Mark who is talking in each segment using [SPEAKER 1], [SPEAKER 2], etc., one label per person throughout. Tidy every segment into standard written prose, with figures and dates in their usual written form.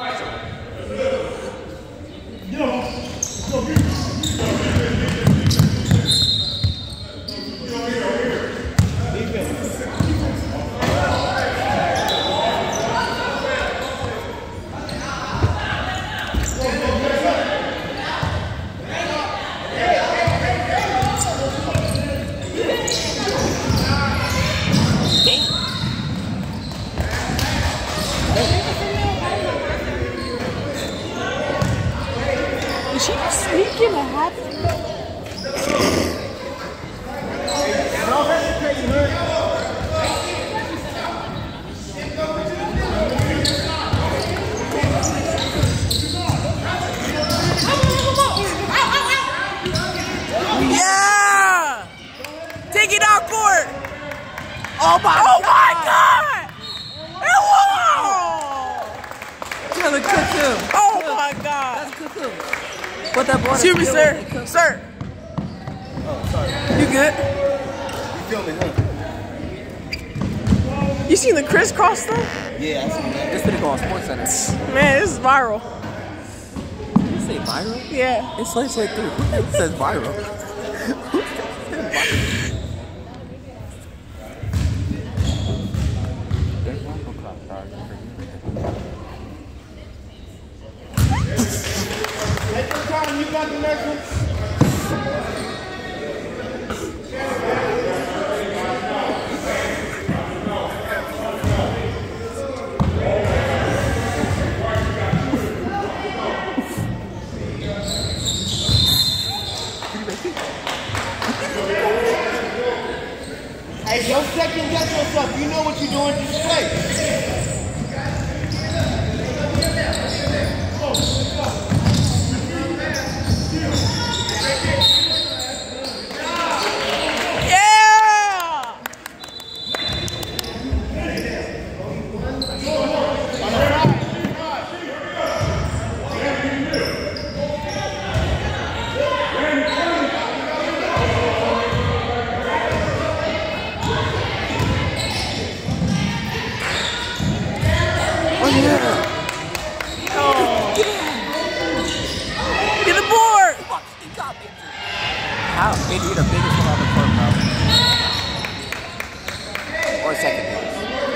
[SPEAKER 1] Is she sneaking a hat?
[SPEAKER 2] Yeah! Take it out court! Oh my God!
[SPEAKER 3] Taylor, cook him.
[SPEAKER 2] Oh my God!
[SPEAKER 3] That's cook him. Put that boy.
[SPEAKER 2] Excuse me, sir. Sir.
[SPEAKER 3] Oh, sorry.
[SPEAKER 2] You good?
[SPEAKER 3] You filming, huh?
[SPEAKER 2] You seen the crisscross though?
[SPEAKER 3] Yeah, I seen that. This video go on SportsCenter.
[SPEAKER 2] Man, this is viral.
[SPEAKER 3] Did you say viral?
[SPEAKER 2] Yeah.
[SPEAKER 3] It's like through. It says viral.
[SPEAKER 4] You got the next one? Hey, don't second guess yourself. You know what you're doing, just play.
[SPEAKER 2] Get the board!
[SPEAKER 3] How? Maybe you're the biggest one on the court, bro. Or second biggest.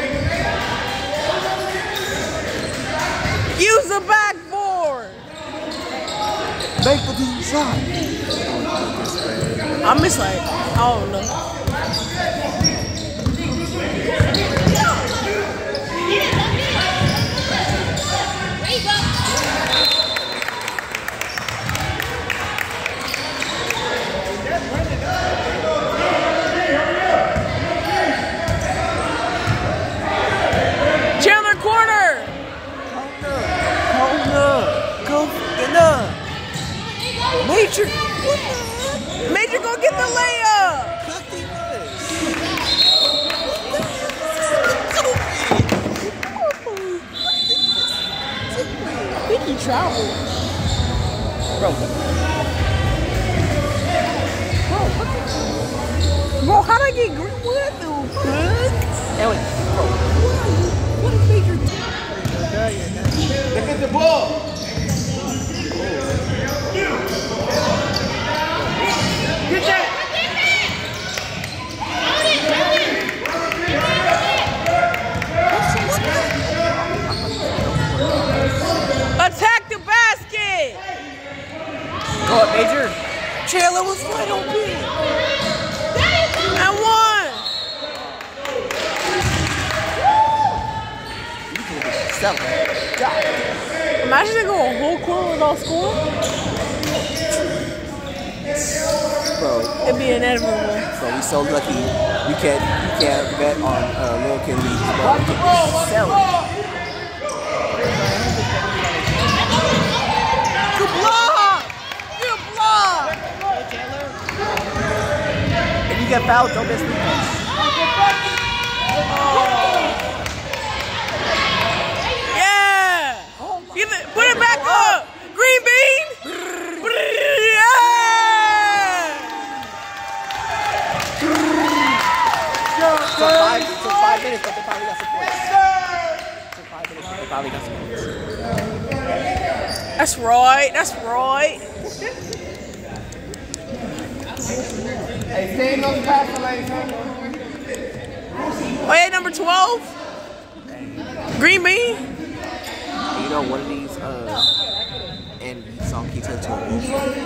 [SPEAKER 2] Use the backboard!
[SPEAKER 3] Make the deep shot.
[SPEAKER 2] I miss like, I don't know. Chandler corner!
[SPEAKER 3] Go get up.
[SPEAKER 2] Major! Major, go get the layup! I think he traveled.
[SPEAKER 3] Bro.
[SPEAKER 2] Bro, how'd I get green? What the fuck?
[SPEAKER 3] Anyway, bro.
[SPEAKER 2] What is Major doing?
[SPEAKER 4] Look at the ball. Get that.
[SPEAKER 2] Attack the basket!
[SPEAKER 3] Go up, Major. Chandler was wide open.
[SPEAKER 2] And one! Imagine they go a whole quarter without scoring.
[SPEAKER 3] Bro,
[SPEAKER 2] It'd be inevitable.
[SPEAKER 3] bro, we so lucky. We can't bet on little kid league. Bro, we can sell it.
[SPEAKER 2] Good block! Good block!
[SPEAKER 3] If you get fouled, don't miss defense.
[SPEAKER 2] Yeah! Put it back up! Green bean! Yeah!
[SPEAKER 3] So 5 minutes, but they probably got some points. So 5 minutes, but they probably got some points.
[SPEAKER 2] That's right. That's right.
[SPEAKER 4] Hey, stay in those passing lanes, huh?
[SPEAKER 2] Oh yeah, number 12. Green bean.
[SPEAKER 3] You know, one of these, and song he turned to a wolf.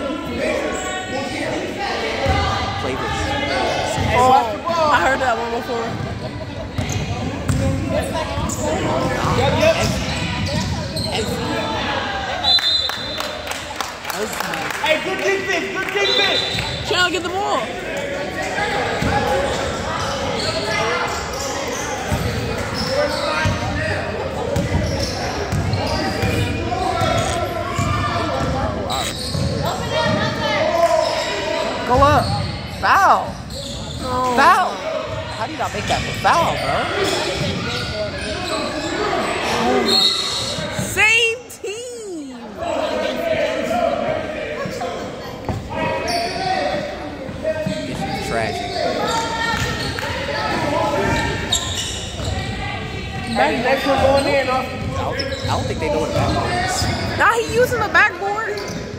[SPEAKER 3] Play this.
[SPEAKER 2] Oh, I heard that one before.
[SPEAKER 4] Hey, good defense, good defense.
[SPEAKER 2] Trying to get the ball.
[SPEAKER 3] Go up. Foul.
[SPEAKER 2] Oh.
[SPEAKER 3] Foul. How do you not make that for foul, bro?
[SPEAKER 2] Same team.
[SPEAKER 3] This is tragic.
[SPEAKER 4] Hey, next one going in, huh?
[SPEAKER 3] I don't think they know what that is.
[SPEAKER 2] Now he using the backboard.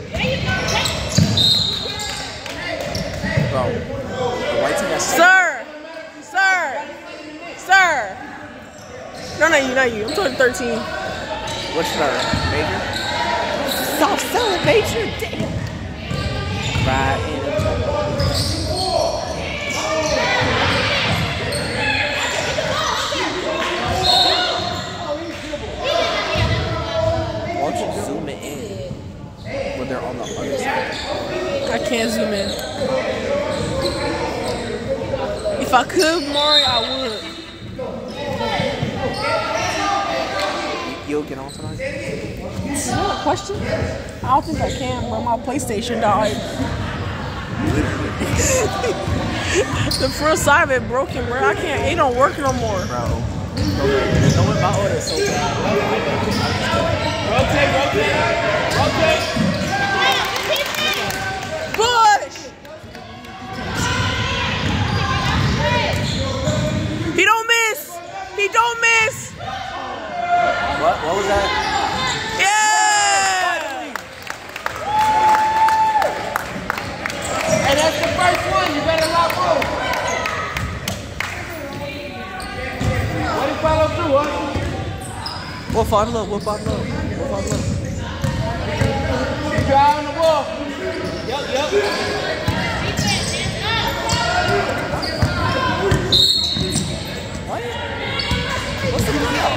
[SPEAKER 3] Bro, the white team has
[SPEAKER 2] Sir. No, not you. I'm talking 13.
[SPEAKER 3] What's third? Major?
[SPEAKER 2] Stop selling Major. Damn.
[SPEAKER 3] Right in. Why don't you zoom it in when they're on the other side?
[SPEAKER 2] I can't zoom in. If I could, Maury, I would.
[SPEAKER 3] You'll get on tonight?
[SPEAKER 2] Is that a question? I don't think I can, bro. My PlayStation died. The front side of it broken, bro. I can't. It don't work no more.
[SPEAKER 3] Bro. No one my order is so bad.
[SPEAKER 4] Rotate.
[SPEAKER 2] Push! He don't miss! He don't miss!
[SPEAKER 3] What was that?
[SPEAKER 2] Yeah!
[SPEAKER 4] Hey, that's the first one. You better lock roll. What did he follow through, huh?
[SPEAKER 3] We'll follow.
[SPEAKER 4] Keep your eye on the ball. Yup.
[SPEAKER 3] What? What's the deal?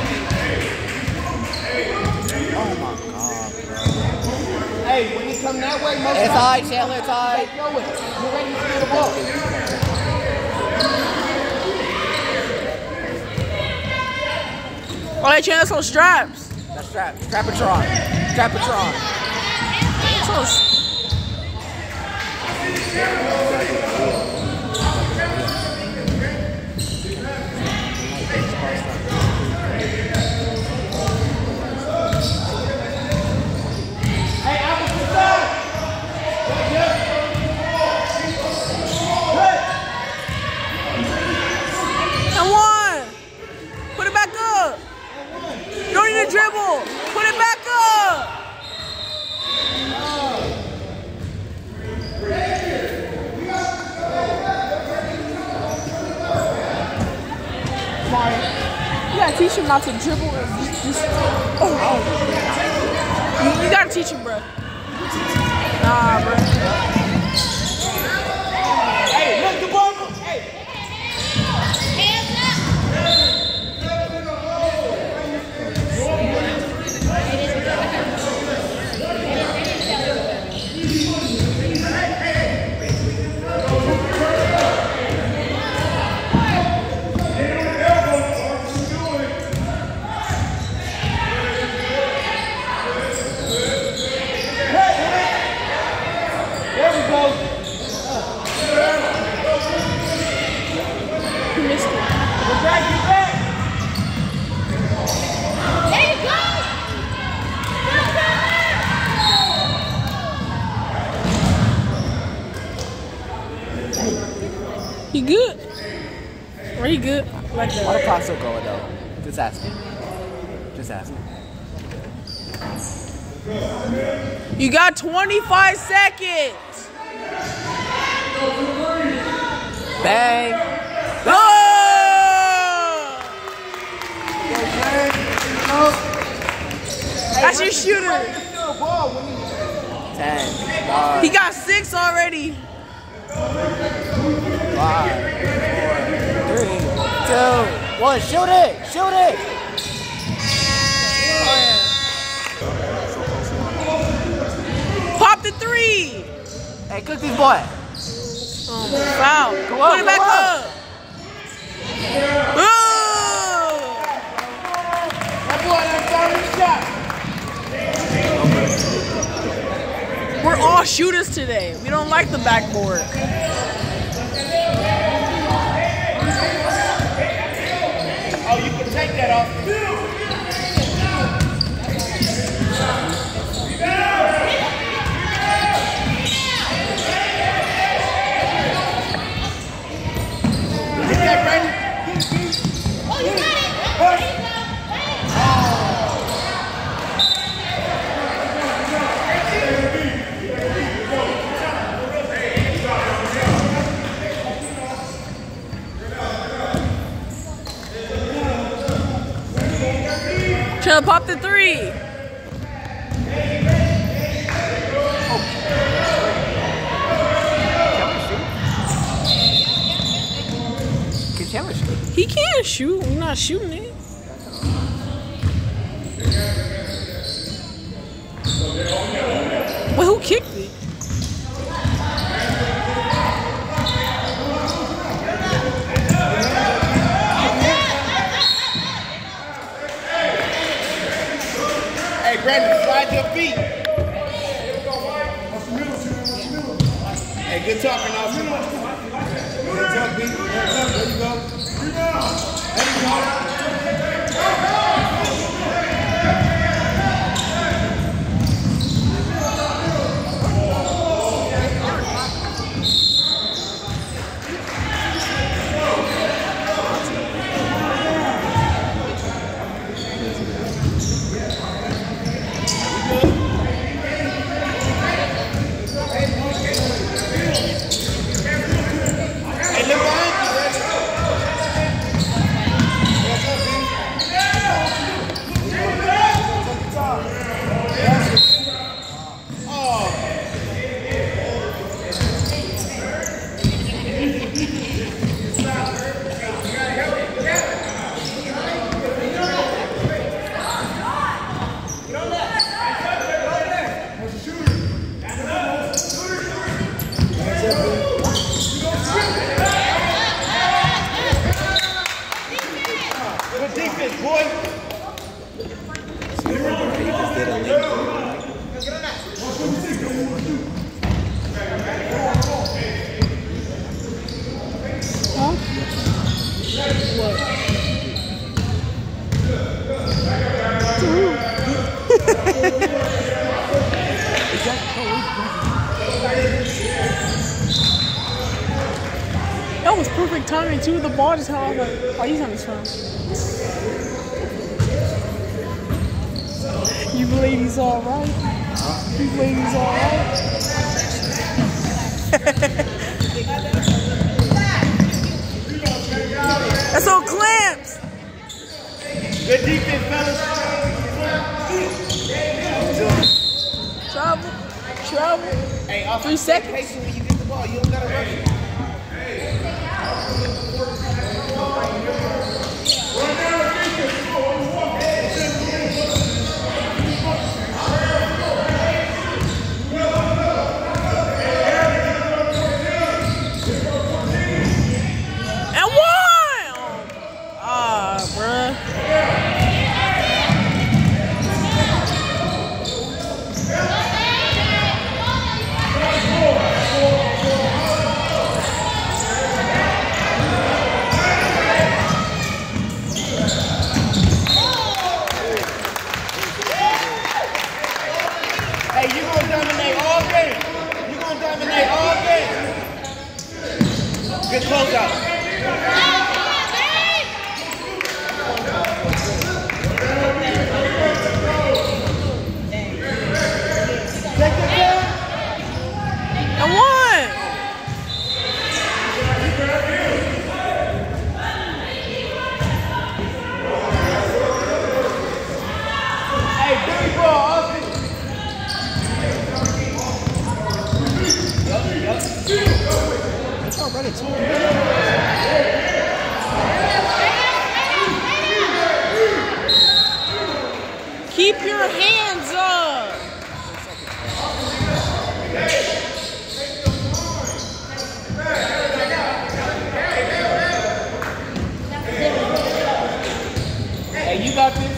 [SPEAKER 3] Oh my god, bro.
[SPEAKER 4] Hey, when he come that way, most
[SPEAKER 3] It's alright, Chandler, it's alright.
[SPEAKER 4] Yo, you're ready to steal the ball.
[SPEAKER 2] Oh, they changed some straps.
[SPEAKER 3] That's Strapatron.
[SPEAKER 4] Hey, opposite side.
[SPEAKER 2] And one. Put it back up. You don't need to dribble. Put it back up. Mario, you gotta teach him not to dribble and just You gotta teach him, bro. Nah, bro.
[SPEAKER 4] Hey, look the ball. Hey. There we go.
[SPEAKER 2] He missed it.
[SPEAKER 4] Get back.
[SPEAKER 1] There you go!
[SPEAKER 2] He good? Or he good? Like
[SPEAKER 3] Why
[SPEAKER 2] that.
[SPEAKER 3] the clock still going though? Just asking.
[SPEAKER 2] You got 25 seconds.
[SPEAKER 3] Bang.
[SPEAKER 2] Oh! That's your shooter.
[SPEAKER 3] 10, 9,
[SPEAKER 2] He got 6 already.
[SPEAKER 3] 5, 4, 3, 2, 1. Shoot it! Shoot it!
[SPEAKER 2] Pop the 3.
[SPEAKER 3] Hey, cook this boy.
[SPEAKER 2] Foul.
[SPEAKER 3] Go up,
[SPEAKER 2] Put it back
[SPEAKER 3] go up.
[SPEAKER 2] up. Oh!
[SPEAKER 4] That boy, that's shot.
[SPEAKER 2] We're all shooters today. We don't like the backboard.
[SPEAKER 4] Oh, you can take that off. Get that, Brandon.
[SPEAKER 1] Oh, you got it.
[SPEAKER 2] Trying to pop the 3.
[SPEAKER 3] Can Chandler shoot?
[SPEAKER 2] He can't shoot. We're not shooting it. But who kicked it?
[SPEAKER 4] Hey, Brandon, slide your feet. Hey, good talking, Austin. Good talk, B. There you go. There you go.
[SPEAKER 2] That was perfect timing too. The ball just held. Like, oh, he's on his phone. You believe he's all right? You believe he's all right? That's on clamps.
[SPEAKER 4] Good defense, fellas.
[SPEAKER 2] Travel.
[SPEAKER 4] Hey,
[SPEAKER 2] 3 seconds.
[SPEAKER 4] patient when you get the ball. You don't gotta rush it.
[SPEAKER 2] And 1! Ah, bruh.
[SPEAKER 4] Hey, you're gonna dominate all game. You're gonna dominate all game. Good closeout. Take
[SPEAKER 3] hands.
[SPEAKER 2] Keep your hands up.
[SPEAKER 4] Hey, you got this?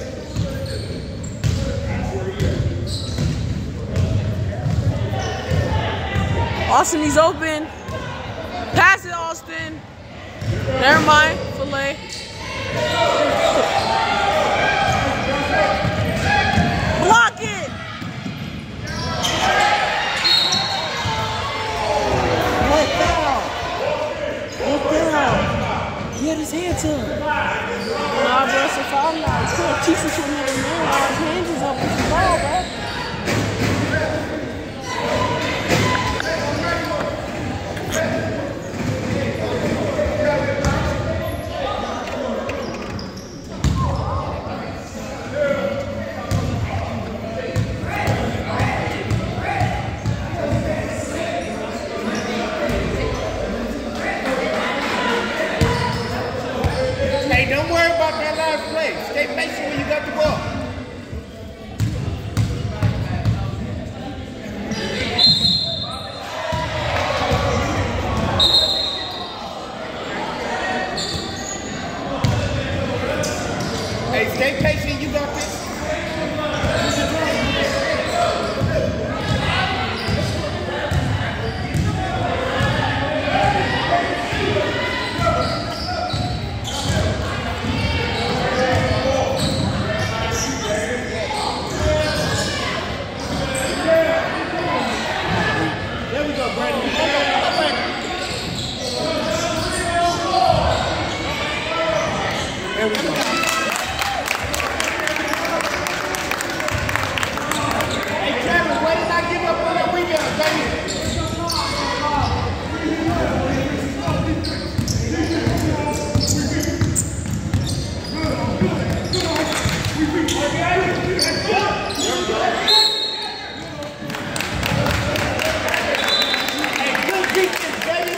[SPEAKER 2] Austin, he's open. Pass it, Austin. Never mind. Filet. Block it.
[SPEAKER 3] What down? What down? He had his hands up.
[SPEAKER 2] Nah, bro, it's a foul now. You can't teach us what you're doing. His hands is up with the ball, bro.
[SPEAKER 4] Hey, don't worry about that last play. Stay patient when you got the ball. Hey, stay patient. You got this. There we go, Brandon. There we go. Hey, Travis, why did I give up on that rebound, baby? Hey, good defense, baby.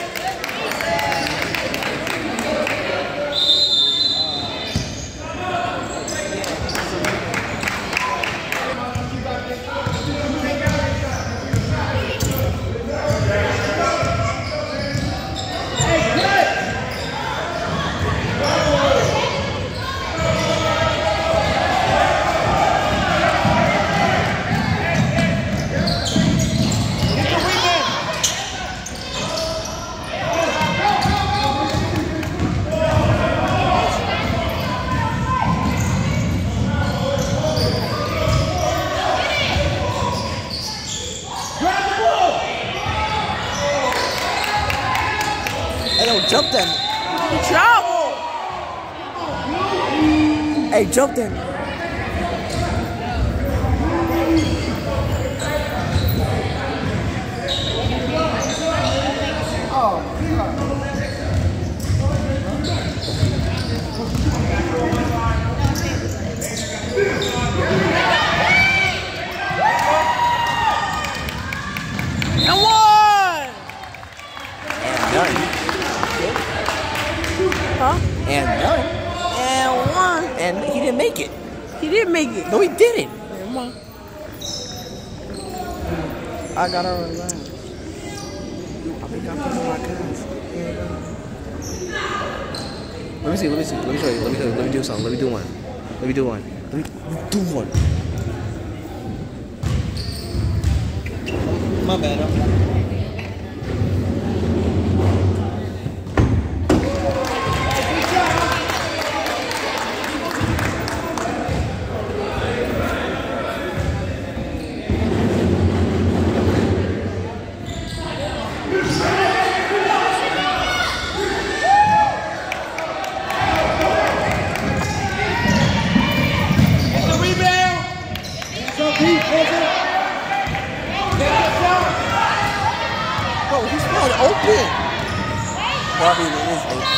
[SPEAKER 3] Hey, don't jump them.
[SPEAKER 2] Trouble.
[SPEAKER 3] Hey, jump them.
[SPEAKER 2] And one.
[SPEAKER 3] And none.
[SPEAKER 2] Huh?
[SPEAKER 3] And none.
[SPEAKER 2] And one.
[SPEAKER 3] And he didn't make it.
[SPEAKER 2] He did make it.
[SPEAKER 3] No, he didn't.
[SPEAKER 2] Never mind.
[SPEAKER 3] I got her around. I think I'm putting my guns. Let me see. Let me show you. Let me do something. Let me do one. Let me do one. My bad. Bro, he's wide open. Well, I mean, it is open.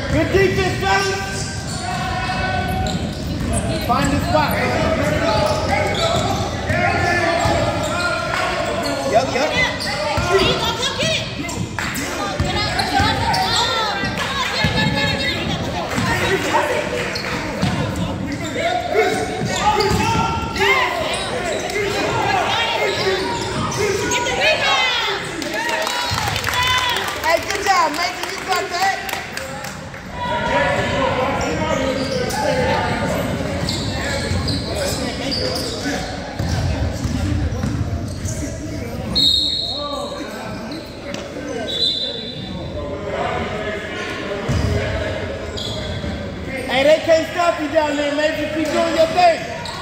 [SPEAKER 4] Good defense, fellas. Find the spot. Yup. Hey, good job, Major. You got that. Hey, they can't stop you down there, Major. Keep doing your thing.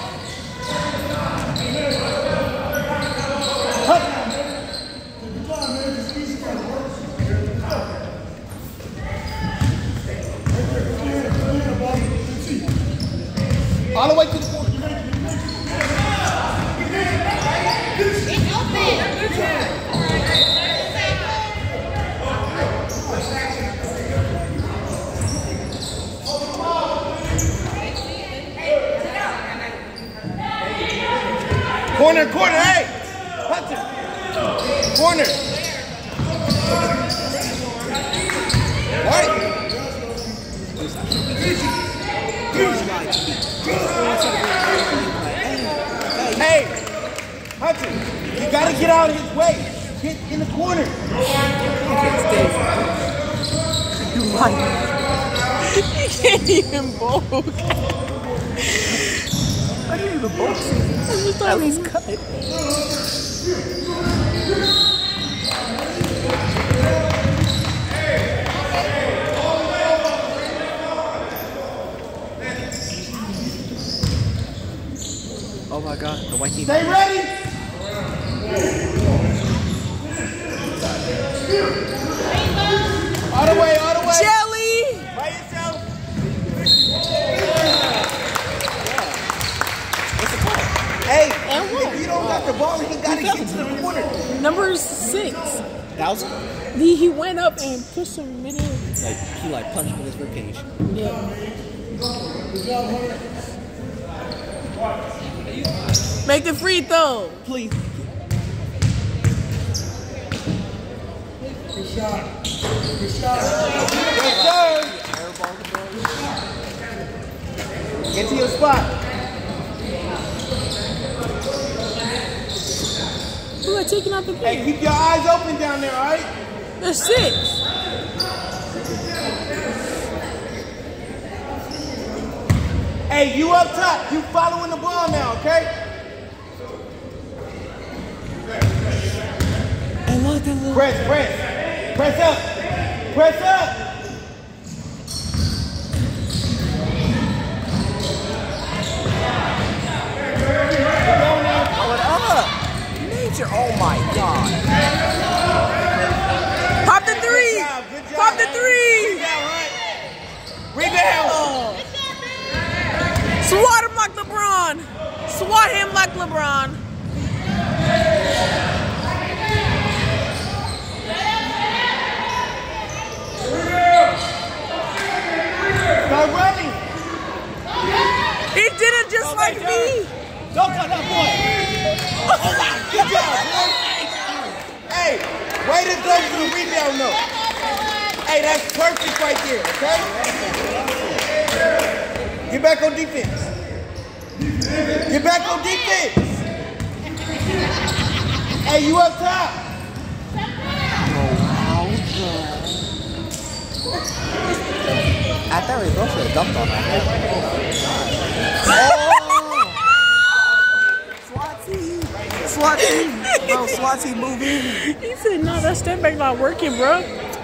[SPEAKER 4] All the way to the corner.
[SPEAKER 1] It's open.
[SPEAKER 4] Corner, hey! Hudson! Corner! Right! Hey! Hudson, you gotta get out of his way. Get in the corner.
[SPEAKER 2] You can't even bowl.
[SPEAKER 3] I didn't even both see him. At least cut it. Oh my God, the white team.
[SPEAKER 4] Stay ready! All the way.
[SPEAKER 2] Jelly!
[SPEAKER 4] By yourself. Hey, if you don't got the ball, he gotta get to the corner.
[SPEAKER 2] Number 6.
[SPEAKER 3] That was
[SPEAKER 2] He went up and pushed him mid air.
[SPEAKER 3] like he punched him in his ribcage.
[SPEAKER 2] Yeah. Make the free throw.
[SPEAKER 3] Please.
[SPEAKER 4] Good shot. Yes, sir. Get to your spot.
[SPEAKER 2] Who are taking out the
[SPEAKER 4] Hey,
[SPEAKER 2] game?
[SPEAKER 4] keep your eyes open down there, all right?
[SPEAKER 2] There's 6.
[SPEAKER 4] Hey, you up top. You following the ball now, okay? Press up. Press up.
[SPEAKER 3] Major, oh my God.
[SPEAKER 2] Pop the 3.
[SPEAKER 4] Good job.
[SPEAKER 2] Pop the 3.
[SPEAKER 4] Rebound.
[SPEAKER 2] Swat him like LeBron. Swat him like LeBron.
[SPEAKER 4] Start running.
[SPEAKER 2] He did it just like me.
[SPEAKER 4] Don't cut that boy. Good job, boy. Hey, way to go for the rebound, though. Hey, that's perfect right there, okay? Get back on defense. Get back on defense. Hey, you up top.
[SPEAKER 3] I thought we both should have dumped on that. SWAT team. Bro, SWAT team move in.
[SPEAKER 2] He said, no, that step back not working, bro.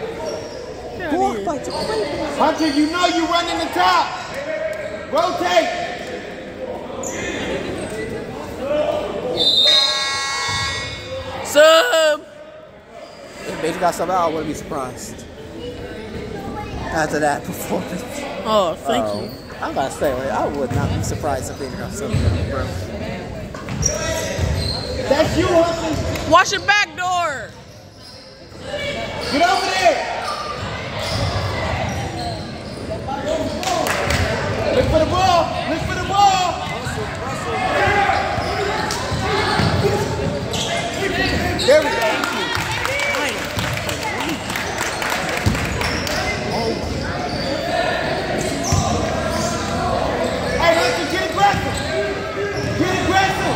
[SPEAKER 4] Hunter, you know you running the top. Rotate.
[SPEAKER 2] Sub.
[SPEAKER 3] If Major got something out, I wouldn't be surprised. After that performance.
[SPEAKER 2] Oh, thank you.
[SPEAKER 3] I'm about to say, like, I would not be surprised if Major got something out, bro.
[SPEAKER 4] That's you, Hunter.
[SPEAKER 2] Watch your back door.
[SPEAKER 4] Get over there. Look for the ball. Look for the ball. There we go. Hey, Hudson, get aggressive. Get aggressive.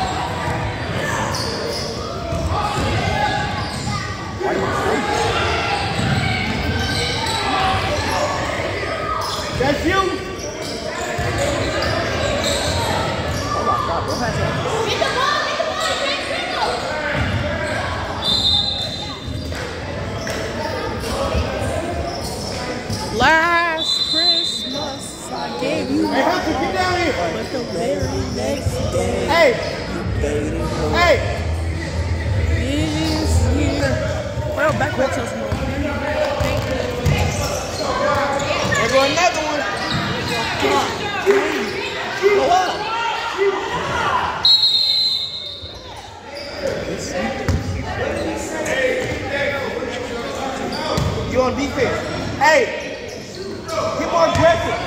[SPEAKER 4] That's you.
[SPEAKER 3] Oh my God, bro.
[SPEAKER 1] Get the ball,
[SPEAKER 2] Last Christmas, I gave you
[SPEAKER 4] Hey, Hudson, get down here.
[SPEAKER 2] but the very next day.
[SPEAKER 4] Hey. Hey.
[SPEAKER 2] This year. Well, back to us more.
[SPEAKER 4] There go another one. Come on. Go up. You on defense. Hey. Get more aggressive.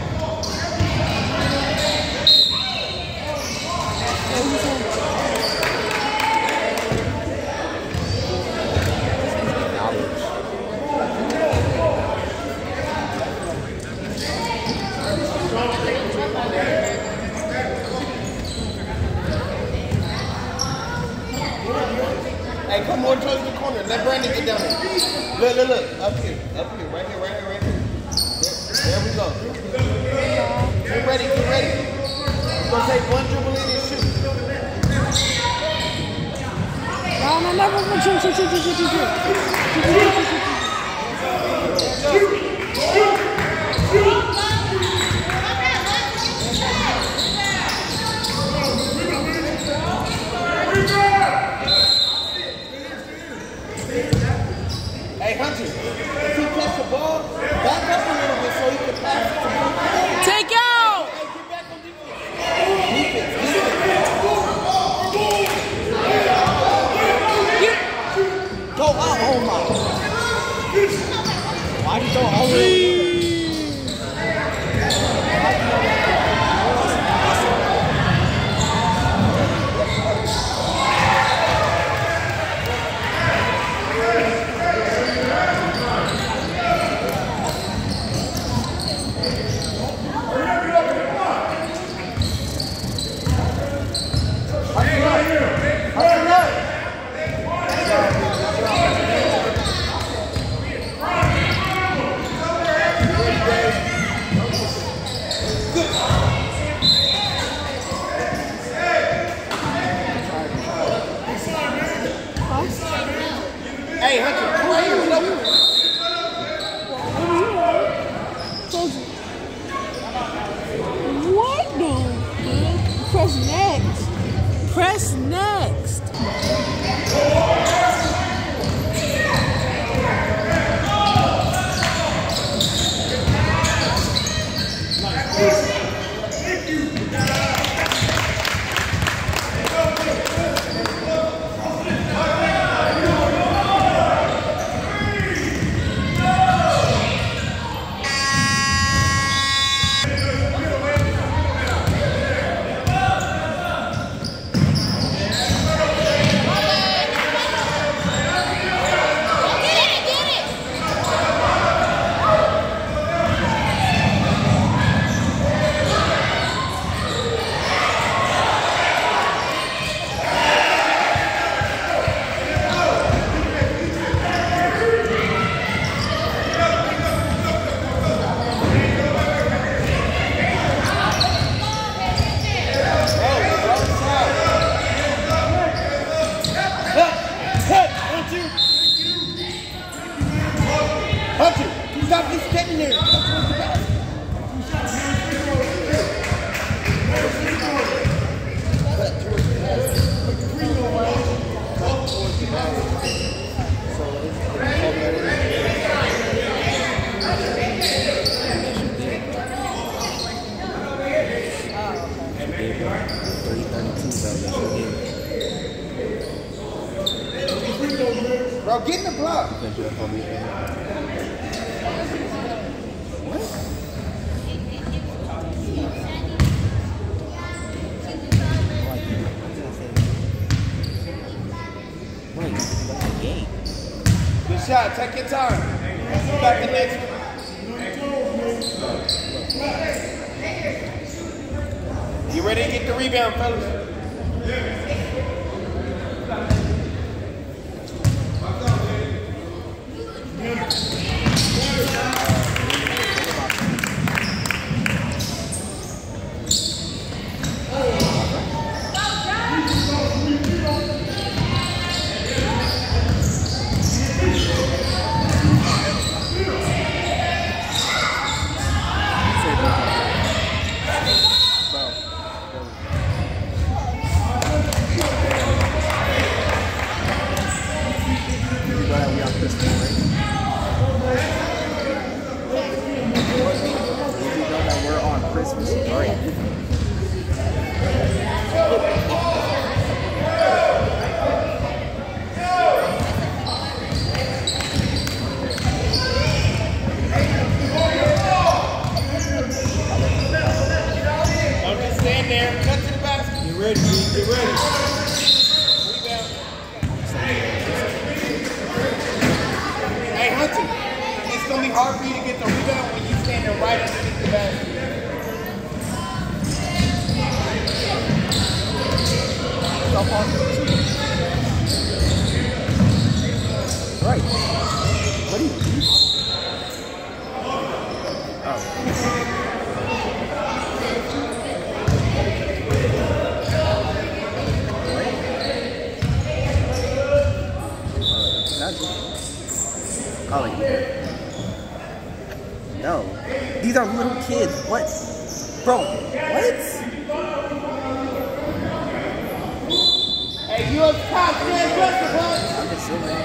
[SPEAKER 4] Hey, come more towards the corner. Let Brandon get down there. Look, look, look. Up here, right here, right here, right here. There we go. Get ready, get ready. You're gonna take one dribble in and shoot. Hey, Hunter, if he catch the ball, back up a little bit so he can pass it to him.
[SPEAKER 2] Take out!
[SPEAKER 4] Hey, get back on defense. Go out. Oh my. Why did you go all the way? Hey, Hunter, come right here.
[SPEAKER 2] What the? Press next. Press next. Hunter, stop just standing there. Bro, get in the block. What?
[SPEAKER 4] Take your time. You got the next one. You ready to get the rebound, fellas?
[SPEAKER 3] No. These are little kids. What? Bro, what?
[SPEAKER 4] Hey, you up top, man,
[SPEAKER 3] I'm just sitting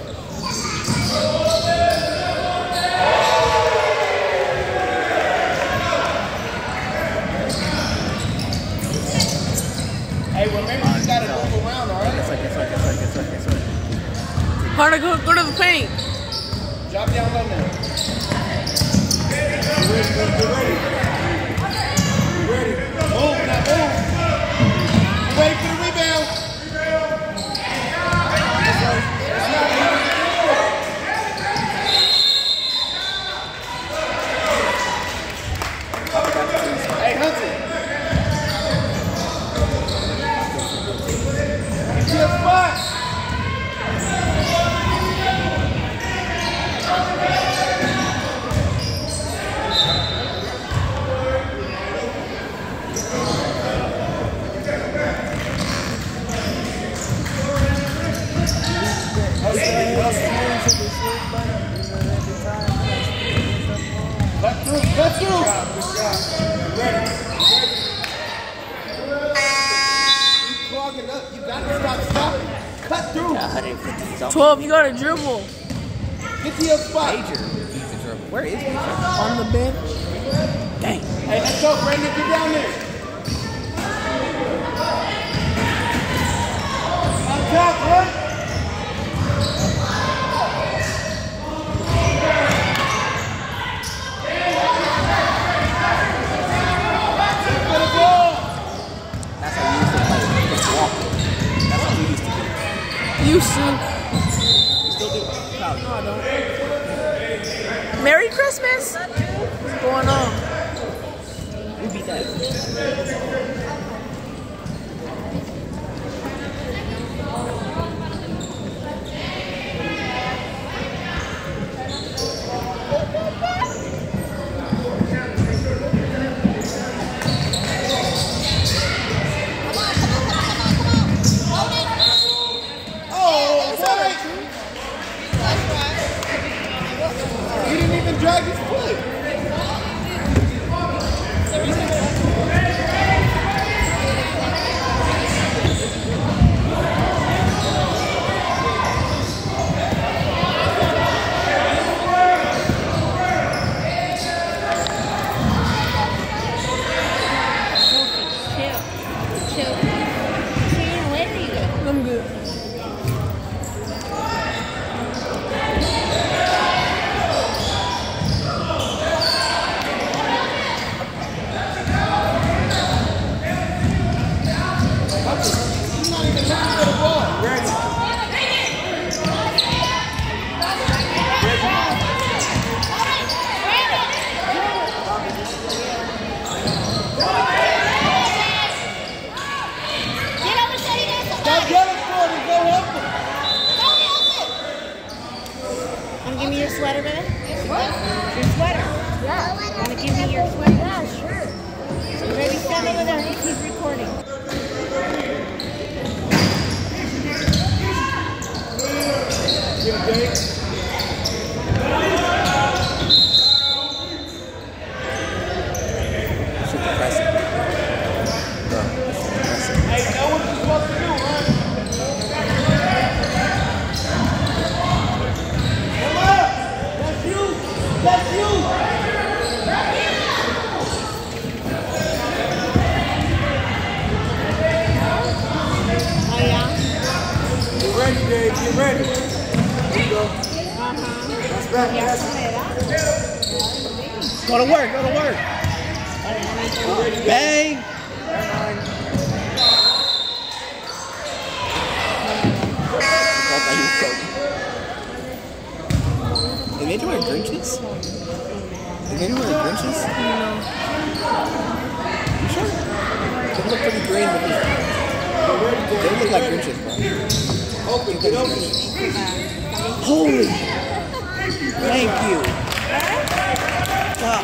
[SPEAKER 4] Hey, remember you gotta move around, alright?
[SPEAKER 3] That's right.
[SPEAKER 2] Carter, go to the paint.
[SPEAKER 4] Drop down low now. Get ready. Move, now move. Wait for the rebound. Hey, Hunter. Get to your spot. Cut through. Ready. You clogging up. You gotta stop stopping. Cut through.
[SPEAKER 2] 12, you gotta dribble.
[SPEAKER 4] Get to your spot.
[SPEAKER 3] Where is he?
[SPEAKER 2] On the bench.
[SPEAKER 3] Dang.
[SPEAKER 4] Hey, let's go, Brandon. Get down there. On top, what?
[SPEAKER 2] Used to.
[SPEAKER 3] You still do? No, I don't.
[SPEAKER 2] Merry Christmas. What's going on?
[SPEAKER 3] We beat that.
[SPEAKER 4] Drag his foot.
[SPEAKER 1] me your sweater? Yeah, sure. Baby, stand over there. He's recording.
[SPEAKER 4] Hey, you know what you're supposed to do, huh? Come on! That's you! That's you!
[SPEAKER 1] Oh, yeah?
[SPEAKER 4] Get ready, Dave. Get ready. Here you go. That's back. That's
[SPEAKER 3] Go to work. Go to work. Bang. Did they wear Grinches? Did they wear Grinches? No. You sure? They look pretty green, but they look like Grinches, bro.
[SPEAKER 4] open. Get open.
[SPEAKER 3] Holy! Thank you. God.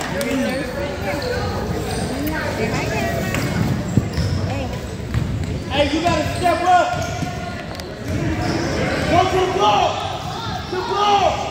[SPEAKER 4] Hey, you gotta step up. Go to the ball. The ball.